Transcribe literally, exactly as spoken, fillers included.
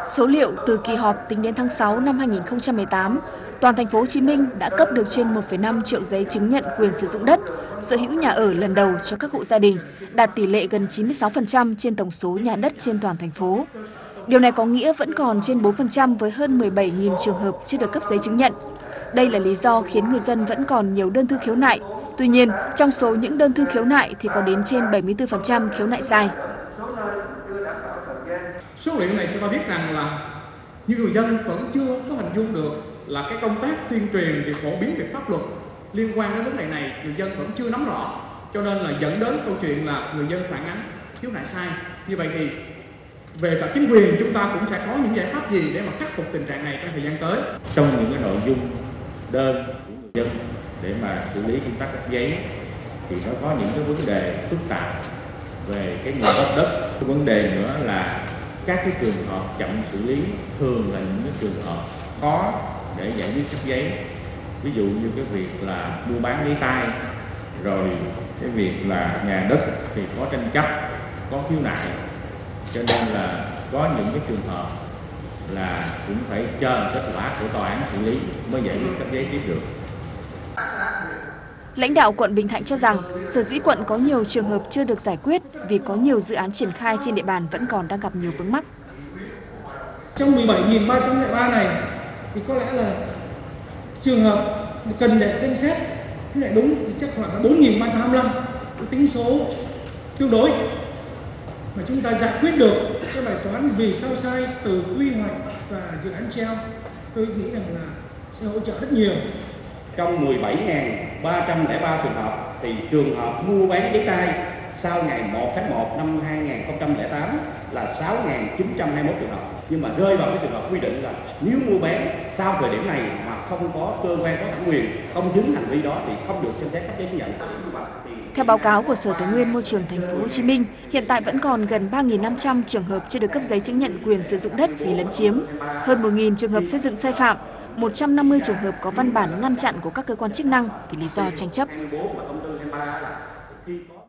Số liệu từ kỳ họp tính đến tháng sáu năm hai nghìn không trăm mười tám, toàn thành phố Hồ Chí Minh đã cấp được trên một phẩy năm triệu giấy chứng nhận quyền sử dụng đất, sở hữu nhà ở lần đầu cho các hộ gia đình, đạt tỷ lệ gần chín mươi sáu phần trăm trên tổng số nhà đất trên toàn thành phố. Điều này có nghĩa vẫn còn trên bốn phần trăm với hơn mười bảy nghìn trường hợp chưa được cấp giấy chứng nhận. Đây là lý do khiến người dân vẫn còn nhiều đơn thư khiếu nại. Tuy nhiên, trong số những đơn thư khiếu nại thì có đến trên bảy mươi tư phần trăm khiếu nại sai. Số liệu này chúng ta biết rằng là nhiều người dân vẫn chưa có hình dung được là cái công tác tuyên truyền về phổ biến về pháp luật liên quan đến vấn đề này người dân vẫn chưa nắm rõ, cho nên là dẫn đến câu chuyện là người dân phản ánh khiếu nại sai. Như vậy thì về phía chính quyền chúng ta cũng sẽ có những giải pháp gì để mà khắc phục tình trạng này trong thời gian tới. Trong những cái nội dung đơn của người dân để mà xử lý công tác cấp giấy thì nó có những cái vấn đề phức tạp về cái nguồn gốc đất. Cái vấn đề nữa là các cái trường hợp chậm xử lý thường là những cái trường hợp khó để giải quyết cấp giấy, ví dụ như cái việc là mua bán giấy tay, rồi cái việc là nhà đất thì có tranh chấp, có khiếu nại, cho nên là có những cái trường hợp là cũng phải chờ kết quả của tòa án xử lý mới giải quyết cấp giấy tiếp được. Lãnh đạo quận Bình Thạnh cho rằng, sở dĩ quận có nhiều trường hợp chưa được giải quyết vì có nhiều dự án triển khai trên địa bàn vẫn còn đang gặp nhiều vướng mắc. Trong mười bảy nghìn ba trăm lẻ ba này thì có lẽ là trường hợp cần để xem xét cái này đúng thì chắc khoảng là bốn nghìn ba trăm hai mươi lăm, cái tính số tương đối mà chúng ta giải quyết được cái bài toán vì sao sai từ quy hoạch và dự án treo. Tôi nghĩ rằng là sẽ hỗ trợ rất nhiều. Trong mười bảy nghìn ba trăm lẻ ba trường hợp thì trường hợp mua bán giấy tay sau ngày một tháng một năm hai nghìn không trăm lẻ tám là sáu nghìn chín trăm hai mươi mốt trường hợp. Nhưng mà rơi vào cái trường hợp quy định là nếu mua bán sau thời điểm này mà không có cơ quan có thẩm quyền công chứng hành vi đó thì không được xem xét cấp giấy chứng nhận. Theo báo cáo của Sở Tài nguyên Môi trường Thành phố Hồ Chí Minh, hiện tại vẫn còn gần ba nghìn năm trăm trường hợp chưa được cấp giấy chứng nhận quyền sử dụng đất vì lấn chiếm, hơn một nghìn trường hợp xây dựng sai phạm, một trăm năm mươi trường hợp có văn bản ngăn chặn của các cơ quan chức năng vì lý do tranh chấp.